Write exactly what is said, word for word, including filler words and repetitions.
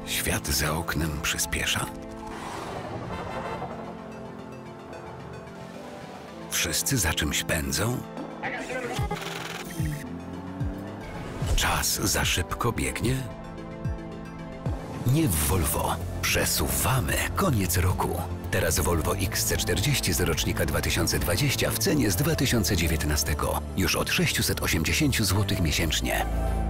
Świat za oknem przyspiesza. Wszyscy za czymś pędzą. Czas za szybko biegnie. Nie w Volvo. Przesuwamy koniec roku. Teraz Volvo X C czterdzieści z rocznika dwa tysiące dwudziestego w cenie z dwa tysiące dziewiętnastego. Już od sześćset osiemdziesiąt złotych miesięcznie.